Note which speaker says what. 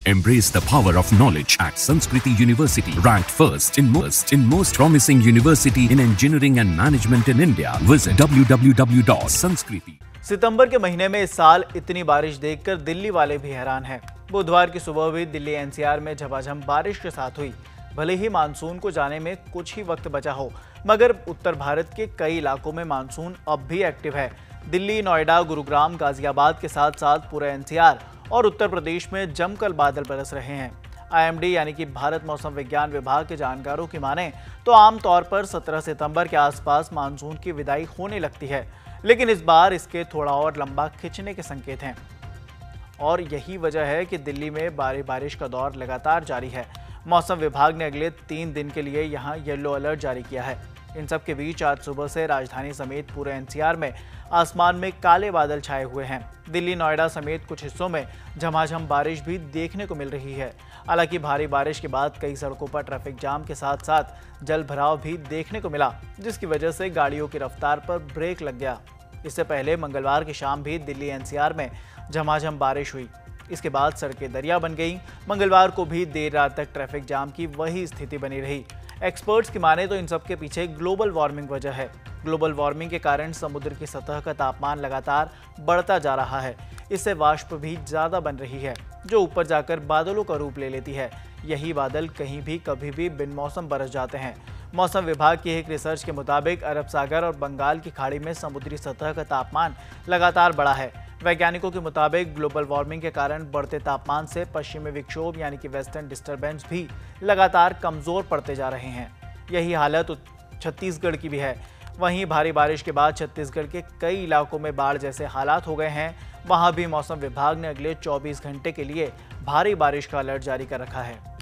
Speaker 1: Embrace the power of knowledge at Sanskriti University, ranked first in most promising university in engineering and management in India. Visit www.sanskriti.
Speaker 2: सितंबर के महीने में इस साल इतनी बारिश देखकर दिल्ली वाले भी हैरान हैं। बुधवार की सुबह भी दिल्ली एनसीआर में झमाझम बारिश के साथ हुई। भले ही मानसून को जाने में कुछ ही वक्त बचा हो, मगर उत्तर भारत के कई इलाकों में मानसून अब भी एक्टिव है। दिल्ली, नोएडा, गुरुग्राम, गाजियाबाद के साथ साथ पूरे एनसीआर और उत्तर प्रदेश में जमकर बादल बरस रहे हैं। आईएमडी यानी कि भारत मौसम विज्ञान विभाग के जानकारों की माने तो आमतौर पर 17 सितंबर के आसपास मानसून की विदाई होने लगती है, लेकिन इस बार इसके थोड़ा और लंबा खिंचने के संकेत हैं। और यही वजह है कि दिल्ली में बारिश का दौर लगातार जारी है। मौसम विभाग ने अगले 3 दिन के लिए यहां येलो अलर्ट जारी किया है। इन सब के बीच आज सुबह से राजधानी समेत पूरे एनसीआर में आसमान में काले बादल छाए हुए हैं। दिल्ली, नोएडा समेत कुछ हिस्सों में झमाझम बारिश भी देखने को मिल रही है। हालांकि भारी बारिश के बाद कई सड़कों पर ट्रैफिक जाम के साथ साथ जल भराव भी देखने को मिला, जिसकी वजह से गाड़ियों की रफ्तार पर ब्रेक लग गया। इससे पहले मंगलवार की शाम भी दिल्ली एनसीआर में झमाझम बारिश हुई। इसके बाद सड़कें दरिया बन गईं। मंगलवार को भी देर रात तक ट्रैफिक जाम की वही स्थिति बनी रही। एक्सपर्ट्स की माने तो इन सब के पीछे ग्लोबल वार्मिंग वजह है। ग्लोबल वार्मिंग के कारण समुद्र की सतह का तापमान लगातार बढ़ता जा रहा है। इससे वाष्प भी ज़्यादा बन रही है, जो ऊपर जाकर बादलों का रूप ले लेती है। यही बादल कहीं भी कभी भी बिन मौसम बरस जाते हैं। मौसम विभाग की एक रिसर्च के मुताबिक अरब सागर और बंगाल की खाड़ी में समुद्री सतह का तापमान लगातार बढ़ा है। वैज्ञानिकों के मुताबिक ग्लोबल वार्मिंग के कारण बढ़ते तापमान से पश्चिमी विक्षोभ यानी कि वेस्टर्न डिस्टर्बेंस भी लगातार कमजोर पड़ते जा रहे हैं। यही हालत छत्तीसगढ़ की भी है। वहीं भारी बारिश के बाद छत्तीसगढ़ के कई इलाकों में बाढ़ जैसे हालात हो गए हैं। वहां भी मौसम विभाग ने अगले 24 घंटे के लिए भारी बारिश का अलर्ट जारी कर रखा है।